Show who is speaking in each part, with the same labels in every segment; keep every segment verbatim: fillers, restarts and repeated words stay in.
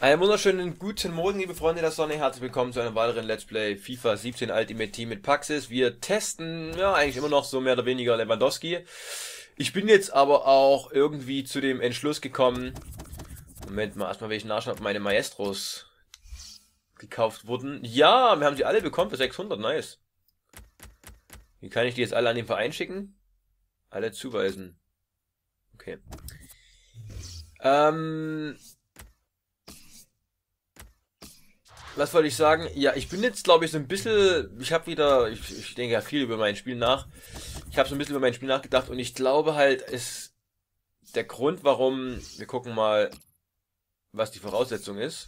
Speaker 1: Einen wunderschönen guten Morgen, liebe Freunde der Sonne. Herzlich willkommen zu einem weiteren Let's Play FIFA siebzehn Ultimate Team mit Paxis. Wir testen, ja, eigentlich immer noch so mehr oder weniger Lewandowski. Ich bin jetzt aber auch irgendwie zu dem Entschluss gekommen. Moment mal, erstmal will ich nachschauen, ob meine Maestros gekauft wurden. Ja, wir haben sie alle bekommen für sechshundert, nice. Wie kann ich die jetzt alle an den Verein schicken? Alle zuweisen. Okay. Ähm... Was wollte ich sagen? Ja, ich bin jetzt, glaube ich, so ein bisschen, ich habe wieder, ich, ich denke ja viel über mein Spiel nach. Ich habe so ein bisschen über mein Spiel nachgedacht und ich glaube halt, ist der Grund, warum, wir gucken mal, was die Voraussetzung ist.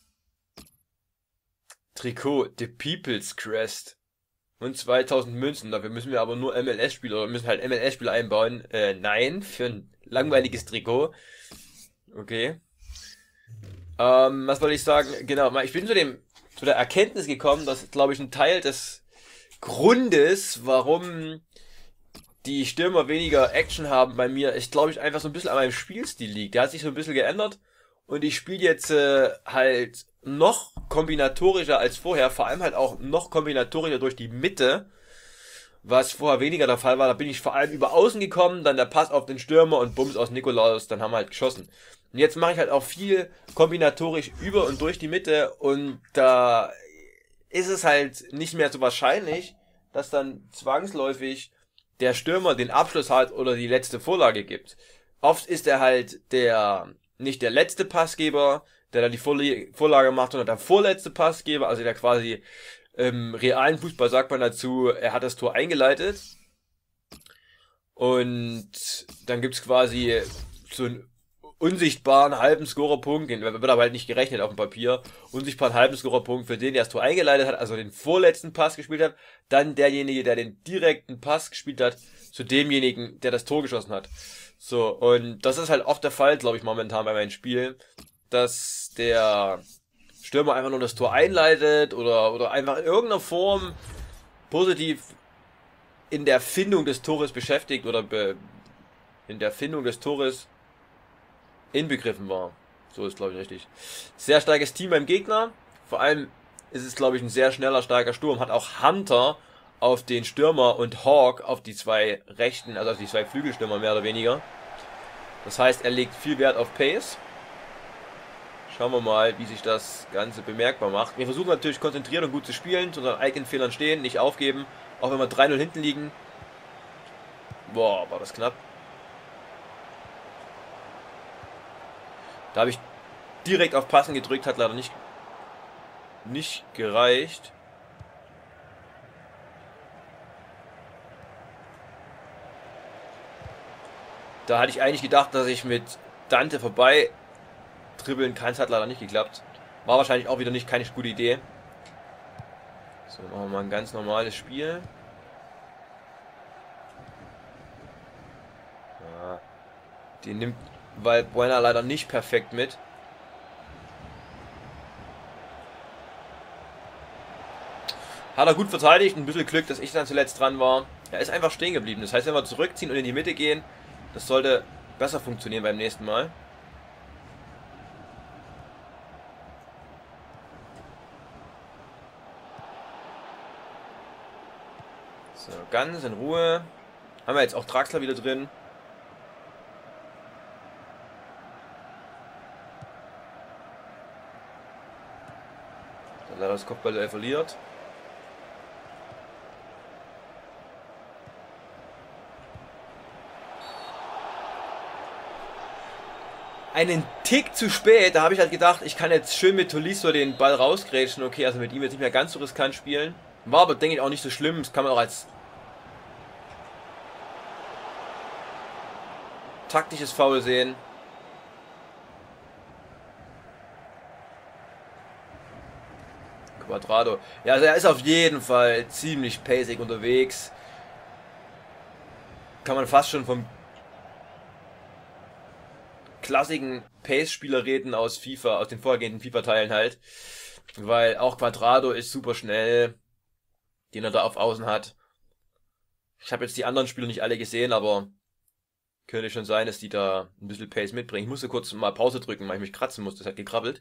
Speaker 1: Trikot, The People's Crest und zweitausend Münzen. Dafür müssen wir aber nur M L S-Spieler, oder müssen halt M L S-Spieler einbauen. Äh, nein, für ein langweiliges Trikot. Okay. Ähm, was wollte ich sagen? Genau, ich bin zu dem, zu der Erkenntnis gekommen, dass, glaube ich, ein Teil des Grundes, warum die Stürmer weniger Action haben bei mir, ist, glaube ich, einfach so ein bisschen an meinem Spielstil liegt. Der hat sich so ein bisschen geändert und ich spiele jetzt äh, halt noch kombinatorischer als vorher, vor allem halt auch noch kombinatorischer durch die Mitte, was vorher weniger der Fall war. Da bin ich vor allem über außen gekommen, dann der Pass auf den Stürmer und Bums aus Nikolaus, dann haben wir halt geschossen. Und jetzt mache ich halt auch viel kombinatorisch über und durch die Mitte und da ist es halt nicht mehr so wahrscheinlich, dass dann zwangsläufig der Stürmer den Abschluss hat oder die letzte Vorlage gibt. Oft ist er halt der, nicht der letzte Passgeber, der dann die Vorlage macht, sondern der vorletzte Passgeber, also der quasi im realen Fußball sagt man dazu, er hat das Tor eingeleitet und dann gibt's quasi so einen unsichtbaren halben Scorerpunkt, den wird aber halt nicht gerechnet auf dem Papier, unsichtbaren halben Scorerpunkt für den, der das Tor eingeleitet hat, also den vorletzten Pass gespielt hat, dann derjenige, der den direkten Pass gespielt hat, zu demjenigen, der das Tor geschossen hat. So, und das ist halt oft der Fall, glaube ich, momentan bei meinen Spielen, dass der Stürmer einfach nur das Tor einleitet oder, oder einfach in irgendeiner Form positiv in der Findung des Tores beschäftigt oder be, in der Findung des Tores inbegriffen war. So ist, glaube ich, richtig. Sehr starkes Team beim Gegner. Vor allem ist es, glaube ich, ein sehr schneller, starker Sturm. Hat auch Hunter auf den Stürmer und Hawk auf die zwei rechten, also auf die zwei Flügelstürmer mehr oder weniger. Das heißt, er legt viel Wert auf Pace. Schauen wir mal, wie sich das Ganze bemerkbar macht. Wir versuchen natürlich konzentriert und gut zu spielen, zu unseren eigenen Fehlern stehen, nicht aufgeben, auch wenn wir drei null hinten liegen. Boah, war das knapp. Da habe ich direkt auf Passen gedrückt, hat leider nicht, nicht gereicht. Da hatte ich eigentlich gedacht, dass ich mit Dante vorbei dribbeln kann, es hat leider nicht geklappt. War wahrscheinlich auch wieder nicht keine gute Idee. So, machen wir mal ein ganz normales Spiel. Ja, den nimmt Valbuena leider nicht perfekt mit. Hat er gut verteidigt, ein bisschen Glück, dass ich dann zuletzt dran war. Er ist einfach stehen geblieben. Das heißt, wenn wir zurückziehen und in die Mitte gehen, das sollte besser funktionieren beim nächsten Mal. So, ganz in Ruhe. Haben wir jetzt auch Draxler wieder drin. Der leider das Kopfball verliert. Einen Tick zu spät, da habe ich halt gedacht, ich kann jetzt schön mit Tolisso den Ball rausgrätschen. Okay, also mit ihm jetzt nicht mehr ganz so riskant spielen. War aber, denke ich, auch nicht so schlimm. Das kann man auch als taktisches Foul sehen. Quadrado. Ja, also er ist auf jeden Fall ziemlich pacig unterwegs. Kann man fast schon vom klassischen Pace-Spieler reden aus FIFA, aus den vorhergehenden FIFA-Teilen halt. Weil auch Quadrado ist super schnell, den er da auf Außen hat. Ich habe jetzt die anderen Spieler nicht alle gesehen, aber Könnte schon sein, dass die da ein bisschen Pace mitbringen. Ich musste kurz mal Pause drücken, weil ich mich kratzen musste. Das hat gekrabbelt.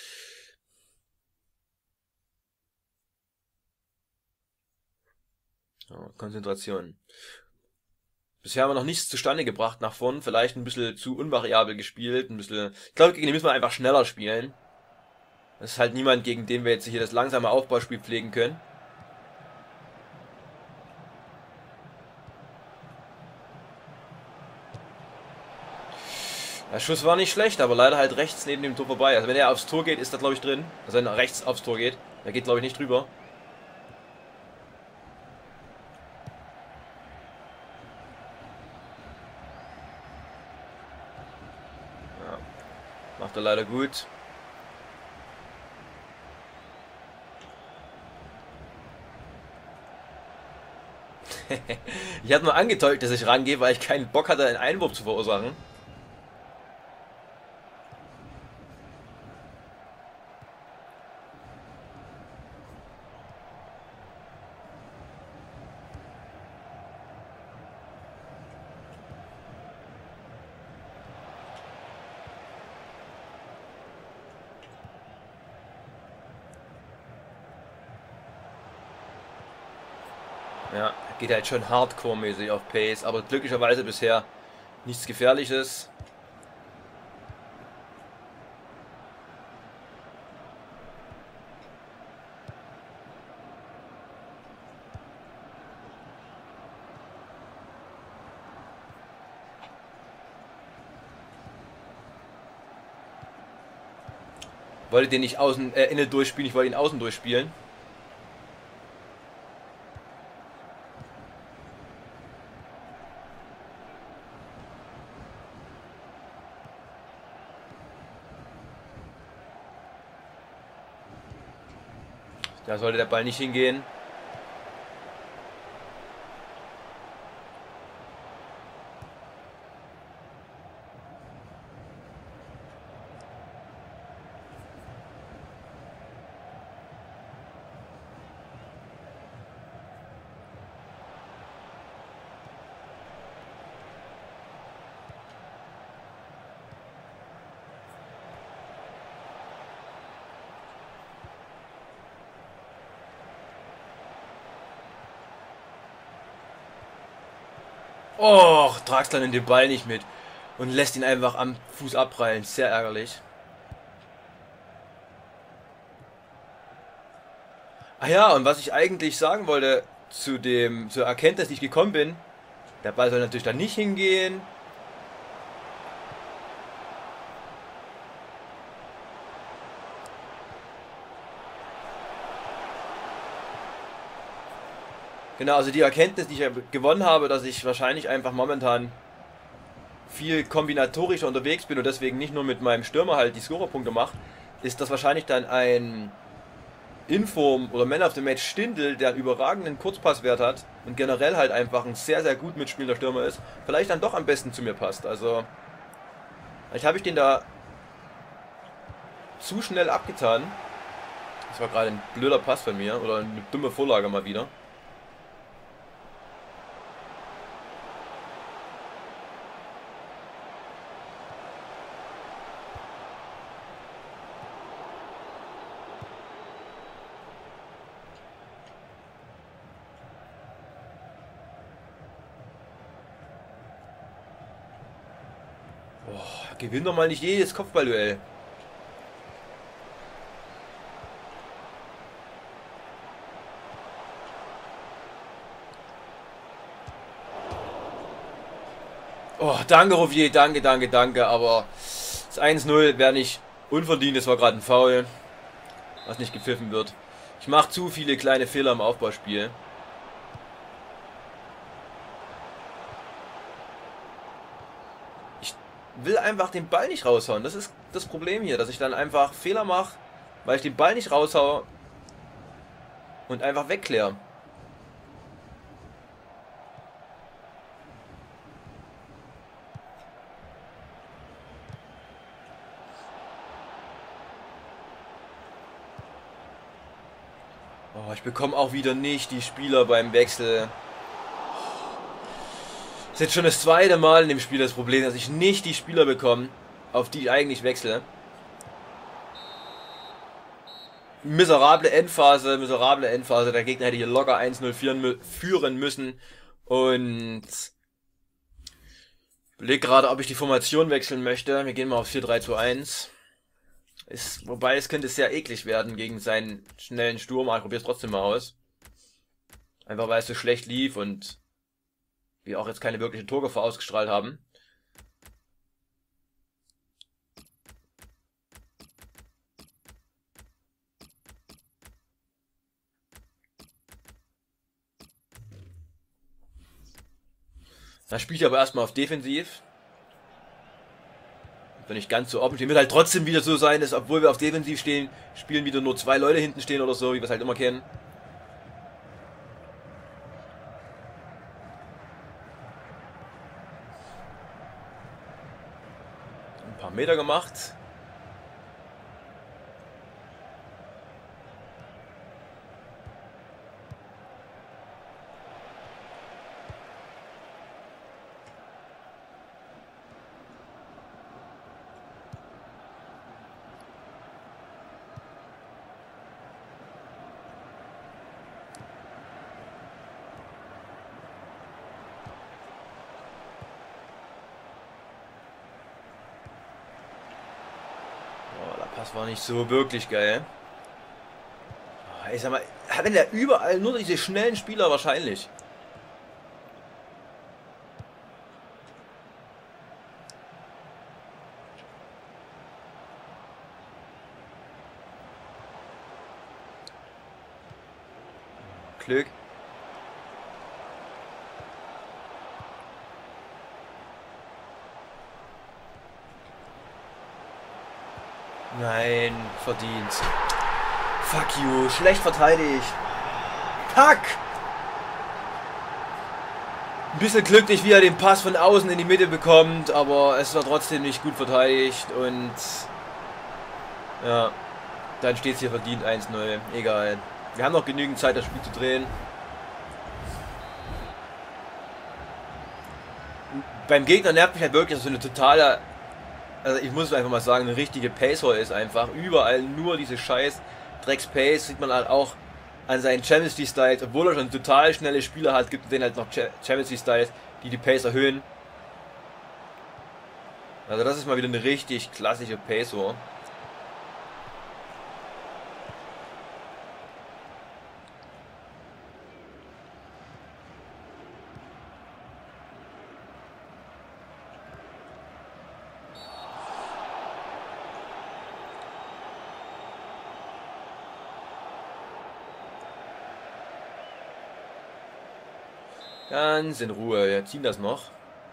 Speaker 1: Ja, Konzentration. Bisher haben wir noch nichts zustande gebracht nach vorn. Vielleicht ein bisschen zu unvariabel gespielt. Ein bisschen. Ich glaube, gegen die müssen wir einfach schneller spielen. Das ist halt niemand, gegen den wir jetzt hier das langsame Aufbauspiel pflegen können. Der Schuss war nicht schlecht, aber leider halt rechts neben dem Tor vorbei. Also wenn er aufs Tor geht, ist er glaube ich drin. Also wenn er rechts aufs Tor geht. Der geht glaube ich nicht drüber. Ja, macht er leider gut. Ich hatte nur angetäuscht, dass ich rangehe, weil ich keinen Bock hatte, einen Einwurf zu verursachen. Ja, geht halt schon hardcore-mäßig auf Pace, aber glücklicherweise bisher nichts Gefährliches. Wollte den nicht außen, äh, innen durchspielen, ich wollte ihn außen durchspielen. Da sollte der Ball nicht hingehen. Oh, Draxler nimmt den Ball nicht mit und lässt ihn einfach am Fuß abprallen. Sehr ärgerlich. Ah ja, und was ich eigentlich sagen wollte zu dem, zur Erkenntnis, die ich gekommen bin, der Ball soll natürlich da nicht hingehen. Genau, also die Erkenntnis, die ich gewonnen habe, dass ich wahrscheinlich einfach momentan viel kombinatorischer unterwegs bin und deswegen nicht nur mit meinem Stürmer halt die Scorerpunkte mache, ist, dass wahrscheinlich dann ein Inform oder Man of the Match Stindl, der einen überragenden Kurzpasswert hat und generell halt einfach ein sehr, sehr gut mitspielender Stürmer ist, vielleicht dann doch am besten zu mir passt. Also, vielleicht habe ich den da zu schnell abgetan. Das war gerade ein blöder Pass von mir oder eine dumme Vorlage mal wieder. Oh, gewinn doch mal nicht jedes Kopfballduell. Oh, danke Rouvier, danke, danke, danke, aber das eins null wäre nicht unverdient, das war gerade ein Foul, was nicht gepfiffen wird. Ich mache zu viele kleine Fehler im Aufbauspiel. Ich will einfach den Ball nicht raushauen, das ist das Problem hier, dass ich dann einfach Fehler mache, weil ich den Ball nicht raushaue und einfach wegkläre. Oh, ich bekomme auch wieder nicht die Spieler beim Wechsel. ist jetzt schon das zweite Mal in dem Spiel das Problem, dass ich nicht die Spieler bekomme, auf die ich eigentlich wechsle. Miserable Endphase, miserable Endphase. Der Gegner hätte hier locker eins null führen müssen. Und ich überlege gerade, ob ich die Formation wechseln möchte. Wir gehen mal auf vier drei zwei eins. Ist, wobei es könnte sehr eklig werden gegen seinen schnellen Sturm. Aber ich probiere es trotzdem mal aus. Einfach weil es so schlecht lief und wir auch jetzt keine wirkliche Torgefahr ausgestrahlt haben. Da spiele ich aber erstmal auf Defensiv. Wenn nicht ganz so offen stehen, wird halt trotzdem wieder so sein, dass obwohl wir auf Defensiv stehen, spielen wieder nur zwei Leute hinten stehen oder so, wie wir es halt immer kennen. Ein paar Meter gemacht. Das war nicht so wirklich geil. Ich sag mal, hat denn der überall nur diese schnellen Spieler wahrscheinlich? Glück. Nein, verdient. Fuck you, schlecht verteidigt. Fuck! Ein bisschen glücklich, wie er den Pass von außen in die Mitte bekommt, aber es war trotzdem nicht gut verteidigt und ja, dann steht es hier verdient eins null. Egal. Wir haben noch genügend Zeit, das Spiel zu drehen. Beim Gegner nervt mich halt wirklich, dass so eine totale, also ich muss einfach mal sagen, eine richtige Pacer ist einfach. Überall nur diese scheiß Drecks-Pace. Sieht man halt auch an seinen Champions League Styles. Obwohl er schon total schnelle Spieler hat, gibt es denen halt noch Champions League Styles, die die Pace erhöhen. Also das ist mal wieder eine richtig klassische Pacer. Ganz in Ruhe, wir ziehen das noch.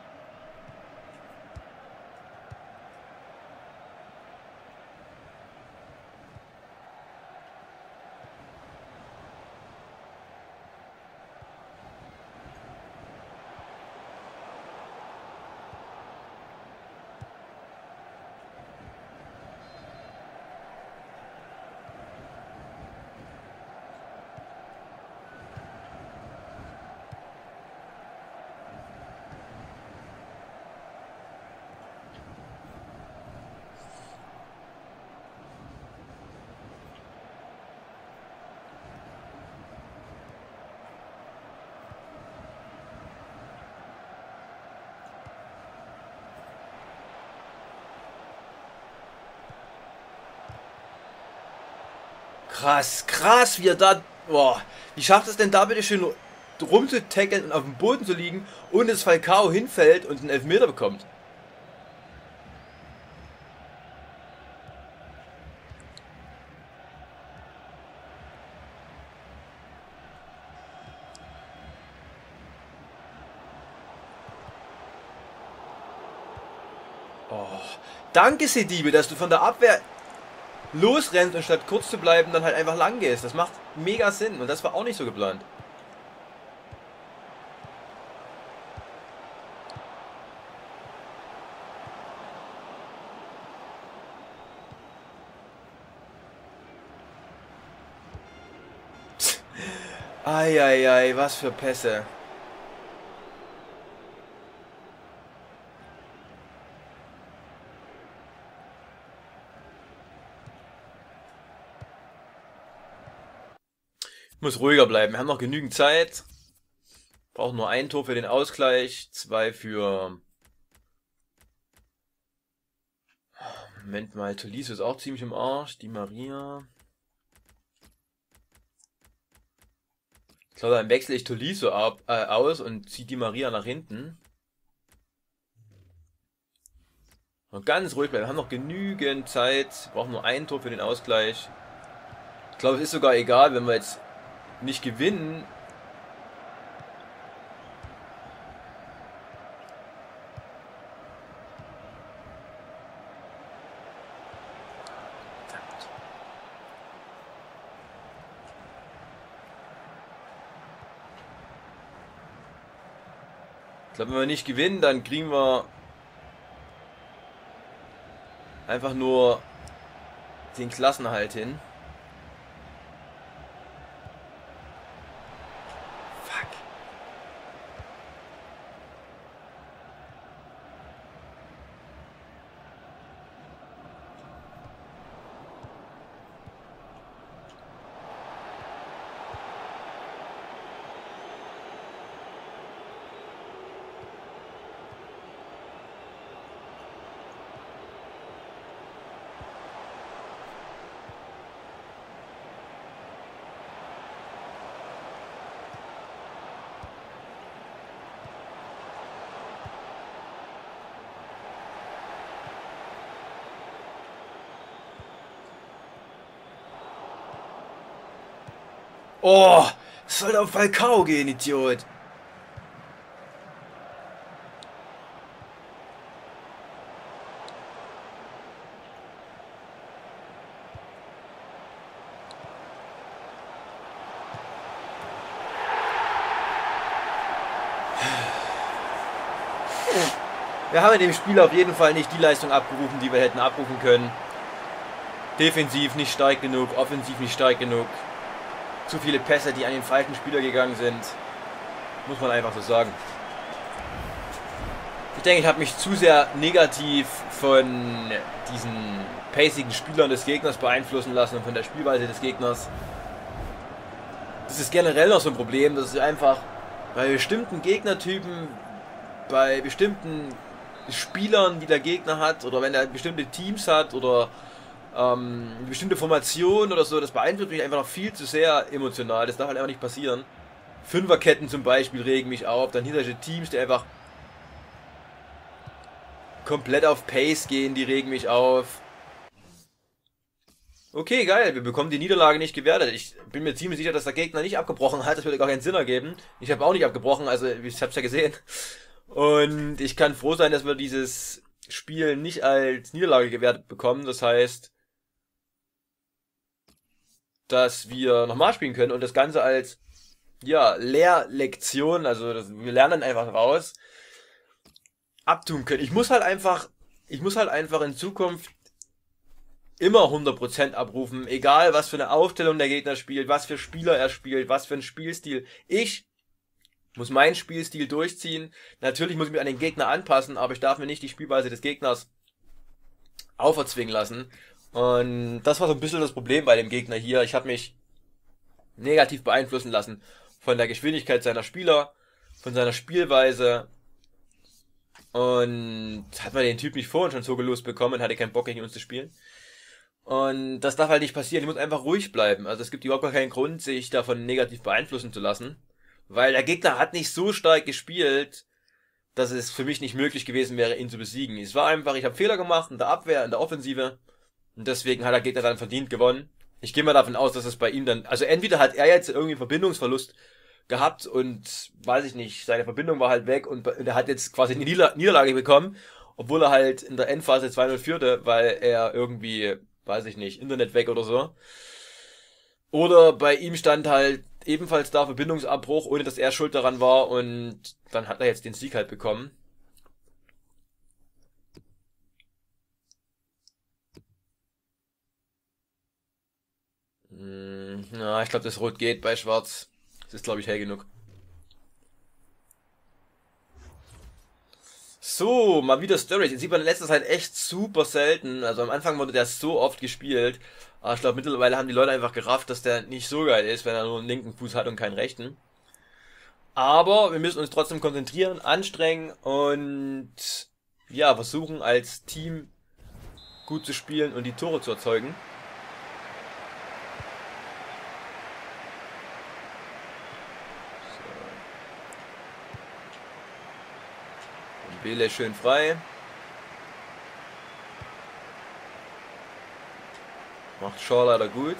Speaker 1: Krass, krass, wie er da... Boah, wie schafft es denn da bitte schön rumzutackeln und auf dem Boden zu liegen und das Falcao hinfällt und einen Elfmeter bekommt? Oh, danke Sedibe, dass du von der Abwehr losrennst und statt kurz zu bleiben, dann halt einfach lang gehst. Das macht mega Sinn und das war auch nicht so geplant. Eieiei, was für Pässe. Muss ruhiger bleiben. Wir haben noch genügend Zeit. Brauchen nur ein Tor für den Ausgleich, zwei für... Moment mal, Tolisso ist auch ziemlich im Arsch. Die Maria. Ich glaube, dann wechsle ich Tolisso ab, äh, aus und ziehe die Maria nach hinten. Und ganz ruhig bleiben. Wir haben noch genügend Zeit. Wir brauchen nur ein Tor für den Ausgleich. Ich glaube, es ist sogar egal, wenn wir jetzt nicht gewinnen. Ich glaube, wenn wir nicht gewinnen, dann kriegen wir einfach nur den Klassenerhalt hin. Fuck. Oh, es soll auf Falcao gehen, Idiot. Wir haben in dem Spiel auf jeden Fall nicht die Leistung abgerufen, die wir hätten abrufen können. Defensiv nicht stark genug, offensiv nicht stark genug. Zu viele Pässe, die an den falschen Spieler gegangen sind. Muss man einfach so sagen. Ich denke, ich habe mich zu sehr negativ von diesen pacigen Spielern des Gegners beeinflussen lassen und von der Spielweise des Gegners. Das ist generell noch so ein Problem, dass es einfach bei bestimmten Gegnertypen, bei bestimmten Spielern, die der Gegner hat, oder wenn er bestimmte Teams hat, oder ähm, eine bestimmte Formation oder so, das beeinflusst mich einfach noch viel zu sehr emotional. Das darf halt einfach nicht passieren. Fünferketten zum Beispiel regen mich auf, dann hinterher Teams, die einfach komplett auf Pace gehen, die regen mich auf. Okay, geil, wir bekommen die Niederlage nicht gewertet. Ich bin mir ziemlich sicher, dass der Gegner nicht abgebrochen hat, das würde gar keinen Sinn ergeben. Ich habe auch nicht abgebrochen, also ich hab's ja gesehen. Und ich kann froh sein, dass wir dieses Spiel nicht als Niederlage gewertet bekommen. Das heißt, dass wir nochmal spielen können und das Ganze als, ja, Lehrlektion, also das, wir lernen einfach raus, abtun können. Ich muss halt einfach, ich muss halt einfach in Zukunft immer hundert Prozent abrufen, egal was für eine Aufstellung der Gegner spielt, was für Spieler er spielt, was für ein Spielstil. Ich muss meinen Spielstil durchziehen. Natürlich muss ich mich an den Gegner anpassen, aber ich darf mir nicht die Spielweise des Gegners auferzwingen lassen. Und das war so ein bisschen das Problem bei dem Gegner hier. Ich habe mich negativ beeinflussen lassen von der Geschwindigkeit seiner Spieler, von seiner Spielweise. Und hat man den Typ nicht vorhin schon so gelost bekommen und hatte keinen Bock gegen uns zu spielen. Und das darf halt nicht passieren. Ich muss einfach ruhig bleiben. Also es gibt überhaupt gar keinen Grund, sich davon negativ beeinflussen zu lassen. Weil der Gegner hat nicht so stark gespielt, dass es für mich nicht möglich gewesen wäre, ihn zu besiegen. Es war einfach, ich habe Fehler gemacht in der Abwehr, in der Offensive. Und deswegen hat der Gegner dann verdient gewonnen. Ich gehe mal davon aus, dass es bei ihm dann... Also entweder hat er jetzt irgendwie einen Verbindungsverlust gehabt und, weiß ich nicht, seine Verbindung war halt weg und er hat jetzt quasi eine Nieder Niederlage bekommen, obwohl er halt in der Endphase zwei null führte, weil er irgendwie, weiß ich nicht, Internet weg oder so. Oder bei ihm stand halt ebenfalls da Verbindungsabbruch, ohne dass er schuld daran war und dann hat er jetzt den Sieg halt bekommen. Hm, ja, ich glaube, das Rot geht bei Schwarz. Das ist, glaube ich, hell genug. So, mal wieder Storage. Den sieht man in letzter Zeit echt super selten. Also am Anfang wurde der so oft gespielt. Aber ich glaube, mittlerweile haben die Leute einfach gerafft, dass der nicht so geil ist, wenn er nur einen linken Fuß hat und keinen rechten. Aber wir müssen uns trotzdem konzentrieren, anstrengen und ja, versuchen als Team gut zu spielen und die Tore zu erzeugen. So. Bele schön frei. Macht Shaw leider gut.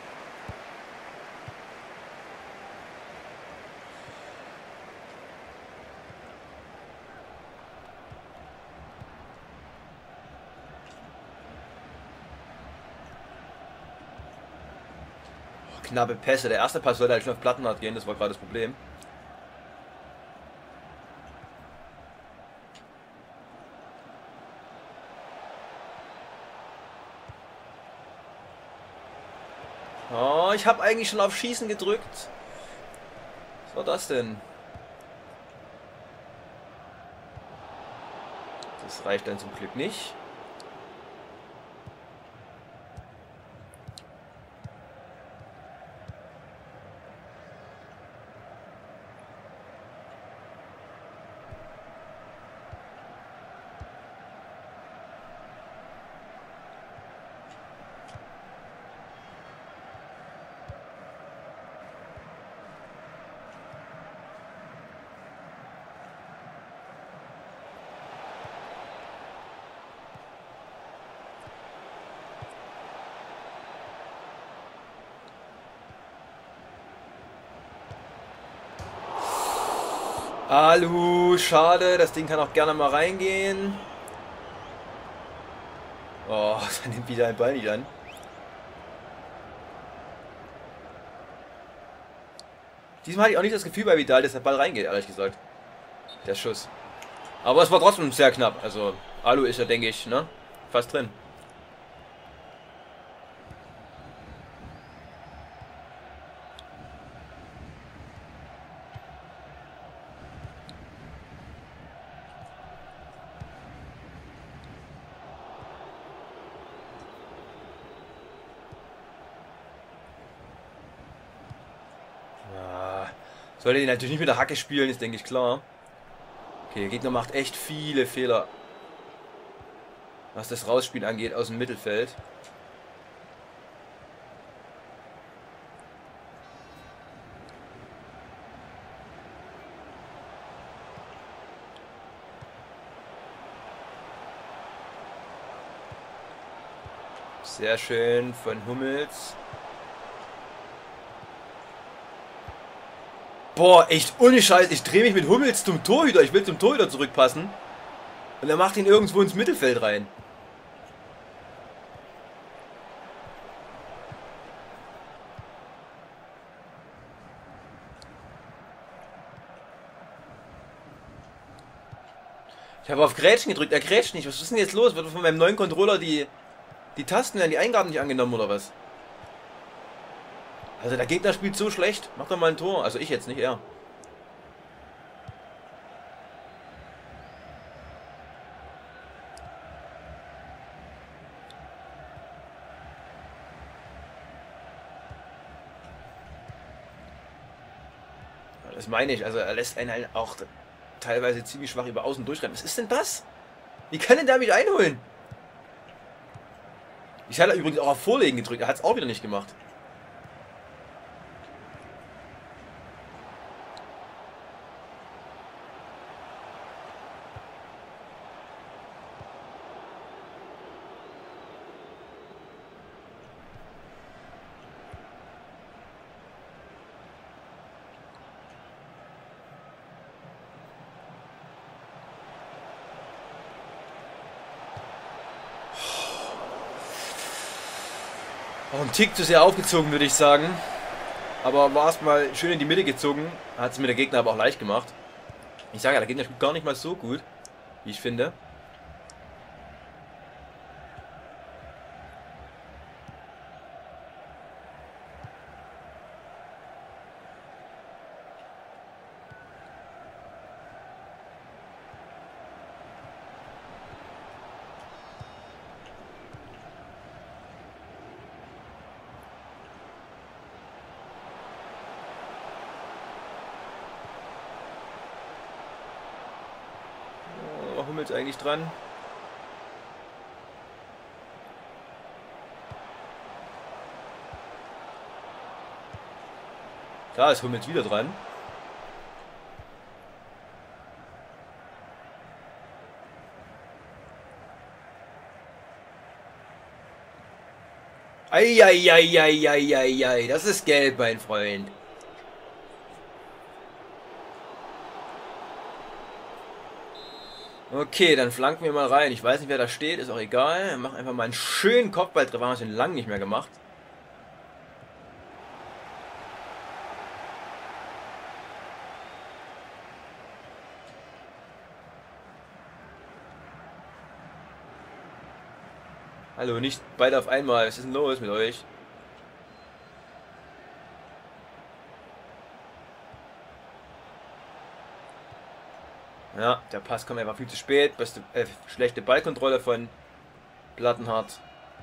Speaker 1: Knappe Pässe. Der erste Pass sollte halt schon auf Plattenhardt gehen, das war gerade das Problem. Oh, ich habe eigentlich schon auf Schießen gedrückt. Was war das denn? Das reicht dann zum Glück nicht. Alu, schade, das Ding kann auch gerne mal reingehen. Oh, dann nimmt wieder ein Ball nicht an. Diesmal hatte ich auch nicht das Gefühl bei Vidal, dass der Ball reingeht, ehrlich gesagt. Der Schuss. Aber es war trotzdem sehr knapp. Also, Alu ist ja, denke ich, ne? Fast drin. Sollte ihn natürlich nicht mit der Hacke spielen, ist denke ich klar. Okay, der Gegner macht echt viele Fehler, was das Rausspielen angeht aus dem Mittelfeld. Sehr schön von Hummels. Boah, echt ohne Scheiß, ich drehe mich mit Hummels zum Torhüter. Ich will zum Torhüter zurückpassen. Und er macht ihn irgendwo ins Mittelfeld rein. Ich habe auf Grätschen gedrückt, er grätscht nicht. Was ist denn jetzt los? Wird von meinem neuen Controller die, die Tasten werden die Eingaben nicht angenommen oder was? Also der Gegner spielt so schlecht. Macht doch mal ein Tor. Also ich jetzt nicht, er. Das meine ich. Also er lässt einen halt auch teilweise ziemlich schwach über außen durchrennen. Was ist denn das? Wie kann denn der mich einholen? Ich hatte übrigens auch auf Vorlegen gedrückt. Er hat es auch wieder nicht gemacht. Auch ein Tick zu sehr aufgezogen, würde ich sagen. Aber war erstmal schön in die Mitte gezogen. Hat es mir der Gegner aber auch leicht gemacht. Ich sage ja, der Gegner spielt gar nicht mal so gut, wie ich finde. Hummels eigentlich dran. Da ist Hummels wieder dran. Eieieiei, das ist gelb, mein Freund. Okay, dann flanken wir mal rein. Ich weiß nicht, wer da steht, ist auch egal. Wir machen einfach mal einen schönen Kopfballtreffer, haben wir den lange nicht mehr gemacht. Hallo, nicht beide auf einmal. Was ist denn los mit euch? Ja, der Pass kommt einfach viel zu spät. Beste, äh, schlechte Ballkontrolle von Plattenhardt.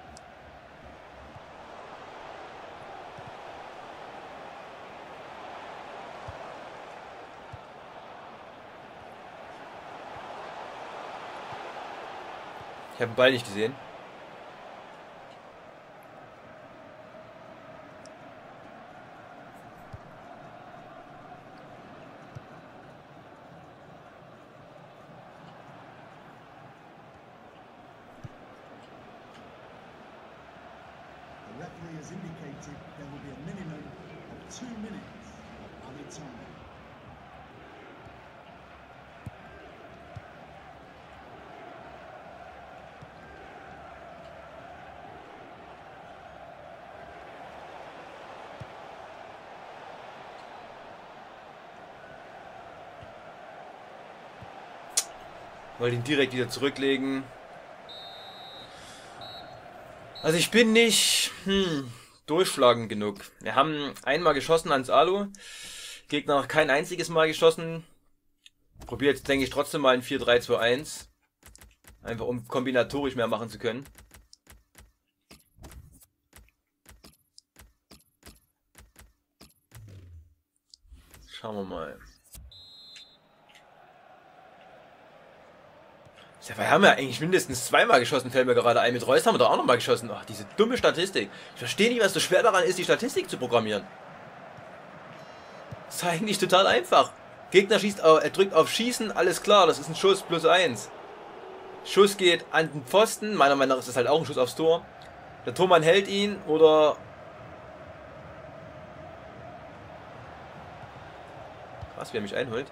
Speaker 1: Ich habe den Ball nicht gesehen.
Speaker 2: Has indicated there will be a minimum of two minutes of added time.
Speaker 1: Wollte ihn direkt wieder zurücklegen. Also ich bin nicht hm, durchschlagend genug. Wir haben einmal geschossen ans Alu. Gegner noch kein einziges Mal geschossen. Probiere jetzt, denke ich, trotzdem mal ein vier drei zwei eins. Einfach um kombinatorisch mehr machen zu können. Schauen wir mal. Ja, wir haben ja eigentlich mindestens zweimal geschossen, fällt mir gerade ein. Mit Reus haben wir da auch nochmal geschossen. Ach, diese dumme Statistik. Ich verstehe nicht, was so schwer daran ist, die Statistik zu programmieren. Das ist eigentlich total einfach. Gegner schießt, er drückt auf Schießen, alles klar, das ist ein Schuss plus eins. Schuss geht an den Pfosten, meiner Meinung nach ist das halt auch ein Schuss aufs Tor. Der Tormann hält ihn oder... Krass, wie er mich einholt.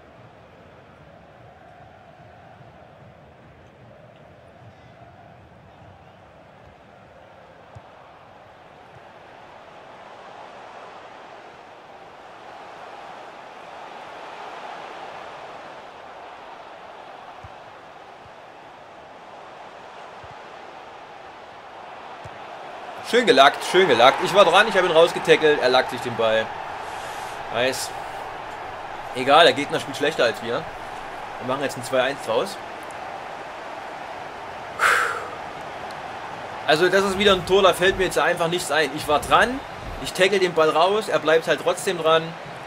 Speaker 1: Schön gelackt, schön gelackt. Ich war dran, ich habe ihn rausgetackelt, er lackt sich den Ball. Nice. Egal, der Gegner spielt schlechter als wir. Wir machen jetzt ein zwei eins draus. Also das ist wieder ein Tor, da fällt mir jetzt einfach nichts ein. Ich war dran, ich tackle den Ball raus, er bleibt halt trotzdem dran.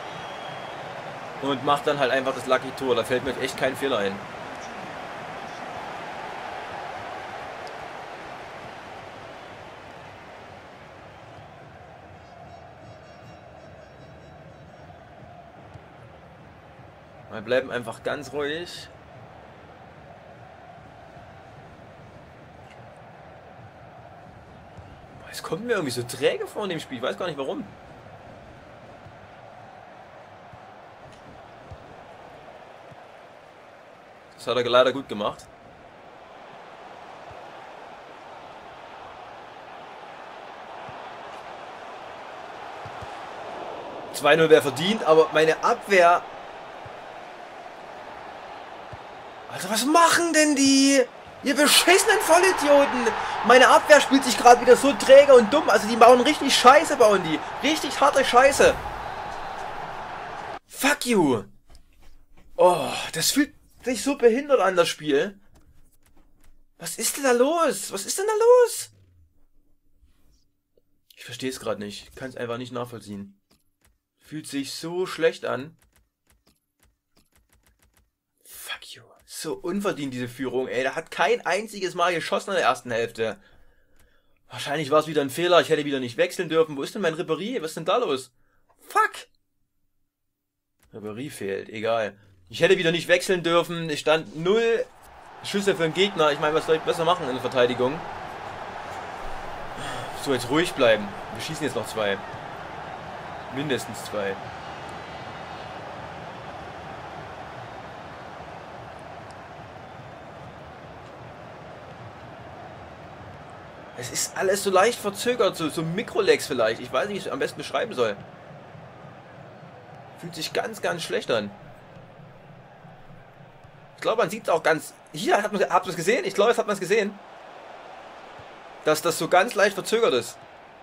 Speaker 1: Und macht dann halt einfach das Lucky Tor, da fällt mir echt kein Fehler ein. Wir bleiben einfach ganz ruhig. Es kommt mir irgendwie so träge vor in dem Spiel. Ich weiß gar nicht warum. Das hat er leider gut gemacht. zwei null wäre verdient, aber meine Abwehr... Alter, was machen denn die? Ihr beschissenen Vollidioten! Meine Abwehr spielt sich gerade wieder so träge und dumm. Also die bauen richtig Scheiße, bauen die. Richtig harte Scheiße. Fuck you. Oh, das fühlt sich so behindert an, das Spiel. Was ist denn da los? Was ist denn da los? Ich verstehe es gerade nicht. Ich kann es einfach nicht nachvollziehen. Fühlt sich so schlecht an. Fuck you. so unverdient, diese Führung, ey. Der hat kein einziges Mal geschossen in der ersten Hälfte. Wahrscheinlich war es wieder ein Fehler. Ich hätte wieder nicht wechseln dürfen. Wo ist denn mein Ribéry? Was ist denn da los? Fuck! Ribéry fehlt. Egal. Ich hätte wieder nicht wechseln dürfen. Es stand null Schüsse für den Gegner. Ich meine, was soll ich besser machen in der Verteidigung? So, jetzt ruhig bleiben. Wir schießen jetzt noch zwei. Mindestens zwei. Es ist alles so leicht verzögert, so, so Mikrolex vielleicht. Ich weiß nicht, wie ich es am besten beschreiben soll. Fühlt sich ganz, ganz schlecht an. Ich glaube, man sieht es auch ganz... Hier, hat man, habt ihr es gesehen? Ich glaube, jetzt hat man es gesehen. Dass das so ganz leicht verzögert ist.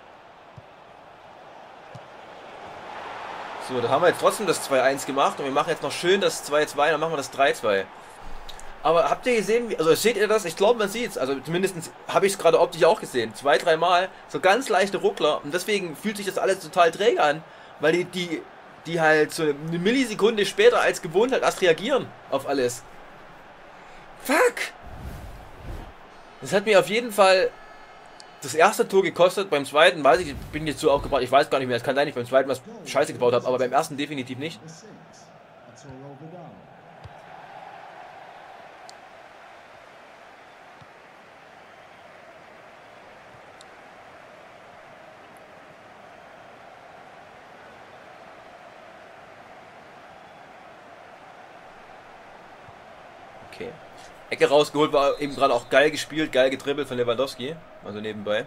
Speaker 1: So, da haben wir jetzt trotzdem das zwei eins gemacht. Und wir machen jetzt noch schön das zwei zwei, dann machen wir das drei zwei. Aber habt ihr gesehen, wie, also seht ihr das? Ich glaube, man sieht es. Also zumindest habe ich es gerade optisch auch gesehen. Zwei, drei Mal. So ganz leichte Ruckler. Und deswegen fühlt sich das alles total träge an. Weil die, die, die halt so eine Millisekunde später als gewohnt halt erst reagieren auf alles. Fuck! Das hat mir auf jeden Fall das erste Tor gekostet. Beim zweiten weiß ich, bin jetzt so aufgebracht. Ich weiß gar nicht mehr. Es kann sein, dass ich beim zweiten was Scheiße gebaut habe. Aber beim ersten definitiv nicht. Okay. Ecke rausgeholt, war eben gerade auch geil gespielt, geil getribbelt von Lewandowski. Also nebenbei.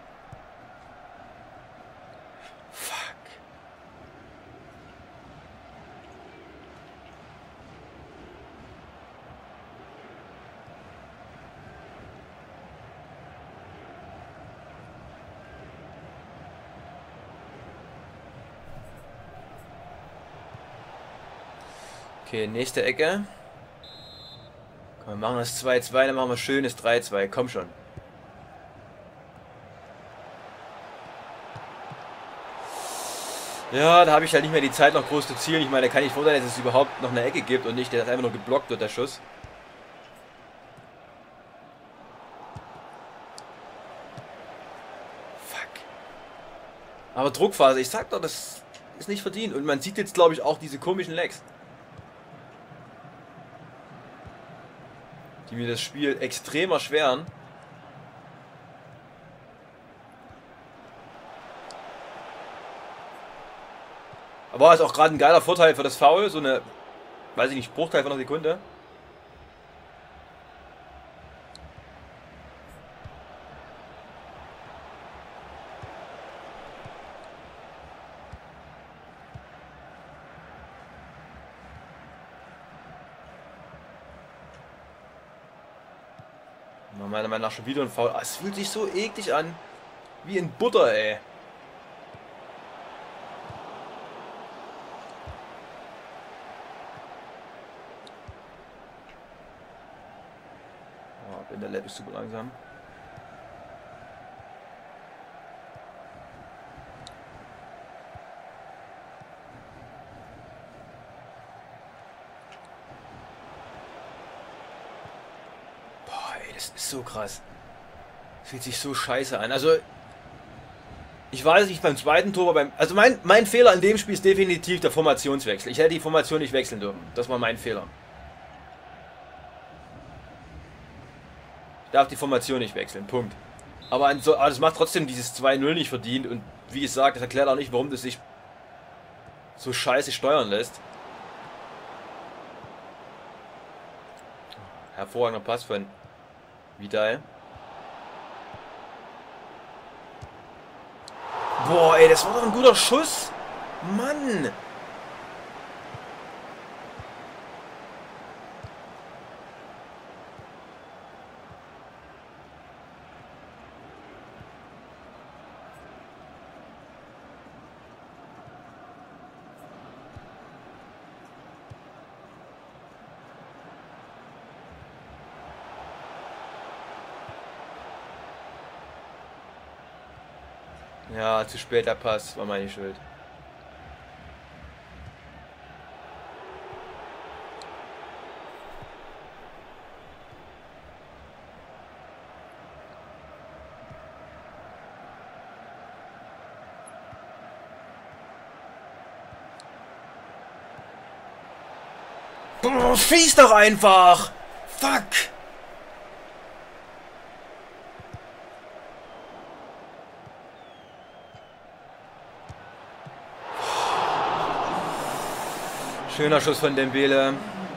Speaker 1: Fuck. Okay, nächste Ecke. Wir machen das zwei zwei, dann machen wir schönes drei zwei. Komm schon. Ja, da habe ich halt nicht mehr die Zeit noch groß zu zielen. Ich meine, da kann ich froh sein, dass es überhaupt noch eine Ecke gibt und nicht, dass einfach nur geblockt wird, der Schuss. Fuck. Aber Druckphase, ich sag doch, das ist nicht verdient. Und man sieht jetzt, glaube ich, auch diese komischen Lags, die mir das Spiel extrem erschweren. Aber ist auch gerade ein geiler Vorteil für das Foul, so eine, weiß ich nicht, Bruchteil von einer Sekunde. Meiner Meinung nach schon wieder ein Foul. Ah, es fühlt sich so eklig an. Wie in Butter, ey. Oh, bin der Lab ist super langsam. Das ist so krass. Das fühlt sich so scheiße an. Also, ich weiß nicht, beim zweiten Tor, beim, also mein, mein Fehler in dem Spiel ist definitiv der Formationswechsel. Ich hätte die Formation nicht wechseln dürfen. Das war mein Fehler. Ich darf die Formation nicht wechseln. Punkt. Aber, an so, aber das macht trotzdem dieses zwei null nicht verdient. Und wie gesagt, das erklärt auch nicht, warum das sich so scheiße steuern lässt. Hervorragender Pass von Vidal. Boah, ey, das war doch ein guter Schuss. Mann. Ja, zu spät der Pass, war meine Schuld. Boah, schieß doch einfach! Fuck! Schöner Schuss von Dembele.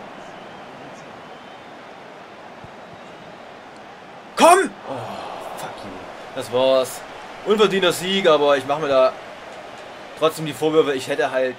Speaker 1: Komm! Oh, fuck you. Das war's. Unverdienter Sieg, aber ich mache mir da trotzdem die Vorwürfe. Ich hätte halt...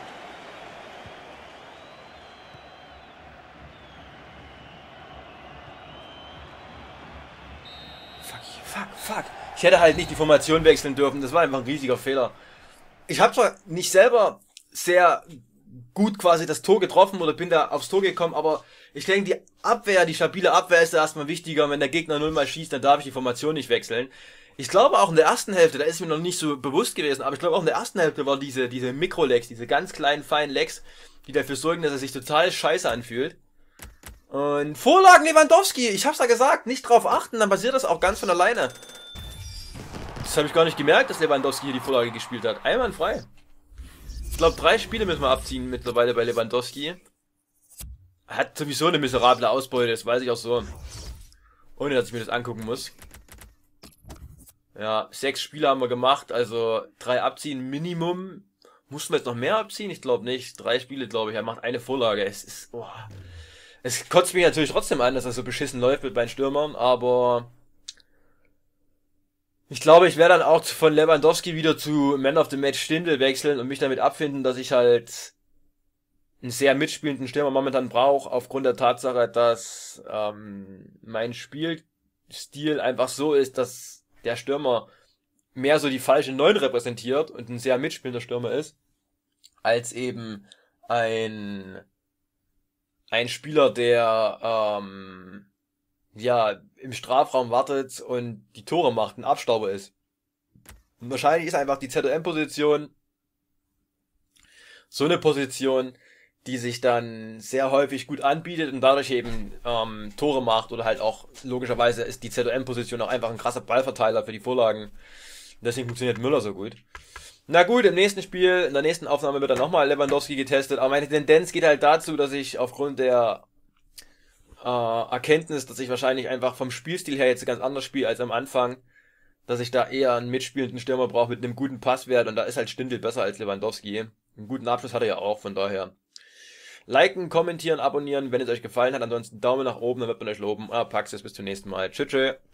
Speaker 1: Fuck, fuck, fuck. Ich hätte halt nicht die Formation wechseln dürfen. Das war einfach ein riesiger Fehler. Ich habe zwar nicht selber sehr gut quasi das Tor getroffen oder bin da aufs Tor gekommen, aber ich denke, die Abwehr, die stabile Abwehr ist da erstmal wichtiger. Wenn der Gegner nullmal schießt, dann darf ich die Formation nicht wechseln. Ich glaube auch in der ersten Hälfte, da ist mir noch nicht so bewusst gewesen, aber ich glaube auch in der ersten Hälfte war diese, diese Mikro-Legs, diese ganz kleinen, feinen Legs, die dafür sorgen, dass er sich total scheiße anfühlt. Und Vorlagen Lewandowski, ich hab's ja gesagt, nicht drauf achten, dann passiert das auch ganz von alleine. Das habe ich gar nicht gemerkt, dass Lewandowski hier die Vorlage gespielt hat. Einwandfrei. Ich glaube, drei Spiele müssen wir abziehen mittlerweile bei Lewandowski. Er hat sowieso eine miserable Ausbeute, das weiß ich auch so. Ohne, dass ich mir das angucken muss. Ja, sechs Spiele haben wir gemacht, also drei abziehen Minimum. Mussten wir jetzt noch mehr abziehen? Ich glaube nicht. Drei Spiele, glaube ich. Er macht eine Vorlage. Es ist... Oh. Es kotzt mich natürlich trotzdem an, dass er so beschissen läuft mit meinen Stürmern, aber... Ich glaube, ich werde dann auch von Lewandowski wieder zu Man of the Match Stindl wechseln und mich damit abfinden, dass ich halt einen sehr mitspielenden Stürmer momentan brauche, aufgrund der Tatsache, dass ähm, mein Spielstil einfach so ist, dass der Stürmer mehr so die falsche Neun repräsentiert und ein sehr mitspielender Stürmer ist, als eben ein ein Spieler, der ähm, ja im Strafraum wartet und die Tore macht, ein Abstauber ist. Und wahrscheinlich ist einfach die Z O M-Position so eine Position, die sich dann sehr häufig gut anbietet und dadurch eben ähm, Tore macht oder halt auch, logischerweise ist die Z O M-Position auch einfach ein krasser Ballverteiler für die Vorlagen. Deswegen funktioniert Müller so gut. Na gut, im nächsten Spiel, in der nächsten Aufnahme wird dann nochmal Lewandowski getestet, aber meine Tendenz geht halt dazu, dass ich aufgrund der äh, Erkenntnis, dass ich wahrscheinlich einfach vom Spielstil her jetzt ganz anders spiele als am Anfang, dass ich da eher einen mitspielenden Stürmer brauche mit einem guten Passwert und da ist halt Stindl besser als Lewandowski. Einen guten Abschluss hat er ja auch, von daher. Liken, kommentieren, abonnieren, wenn es euch gefallen hat. Ansonsten Daumen nach oben, dann wird man euch loben. Euer Paxis, bis zum nächsten Mal. Tschüss, tschüss.